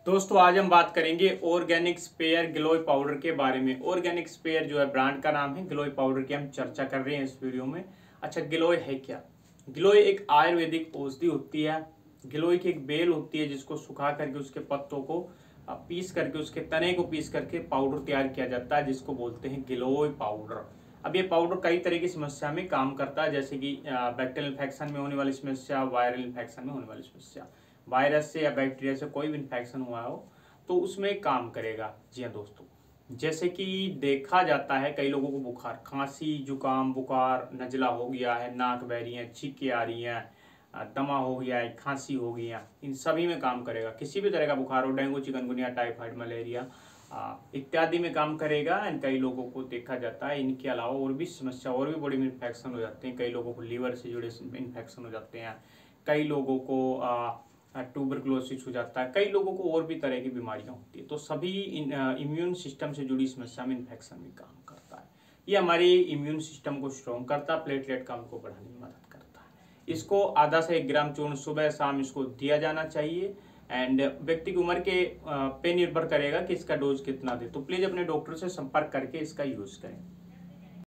दोस्तों आज हम बात करेंगे ऑर्गेनिक स्पेयर गिलोय पाउडर के बारे में। ऑर्गेनिक स्पेयर जो है ब्रांड का नाम है, गिलोय पाउडर की हम चर्चा कर रहे हैं इस वीडियो में। अच्छा, गिलोय है क्या? गिलोय एक आयुर्वेदिक औषधि होती है। गिलोय की एक बेल होती है जिसको सुखा करके उसके पत्तों को पीस करके उसके तने को पीस करके पाउडर तैयार किया जाता है, जिसको बोलते हैं गिलोय पाउडर। अब ये पाउडर कई तरह की समस्या में काम करता है, जैसे कि बैक्टीरियल इन्फेक्शन में होने वाली समस्या, वायरल इन्फेक्शन में होने वाली समस्या। वायरस से या बैक्टीरिया से कोई भी इन्फेक्शन हुआ हो तो उसमें काम करेगा। जी हाँ दोस्तों, जैसे कि देखा जाता है कई लोगों को बुखार, खांसी, जुकाम, बुखार, नजला हो गया है, नाक बह रही है, छींके आ रही हैं, दमा हो गया है, खांसी हो गई है, इन सभी में काम करेगा। किसी भी तरह का बुखार हो, डेंगू, चिकनगुनिया, टाइफाइड, मलेरिया इत्यादि में काम करेगा। एंड कई लोगों को देखा जाता है इनके अलावा और भी समस्या, और भी बड़ी इन्फेक्शन हो जाते हैं। कई लोगों को लीवर से जुड़े इन्फेक्शन हो जाते हैं, कई लोगों को ट्यूबरकुलोसिस हो जाता है, कई लोगों को और भी तरह की बीमारियां होती है। तो सभी इम्यून सिस्टम से जुड़ी समस्या में इन्फेक्शन भी काम करता है। ये हमारी इम्यून सिस्टम को स्ट्रॉन्ग करता है, प्लेटलेट काउंट को बढ़ाने में मदद करता है। इसको आधा से 1 ग्राम चूर्ण सुबह शाम इसको दिया जाना चाहिए। एंड व्यक्ति की उम्र के पे निर्भर करेगा कि इसका डोज कितना दे। तो प्लीज अपने डॉक्टर से संपर्क करके इसका यूज करें।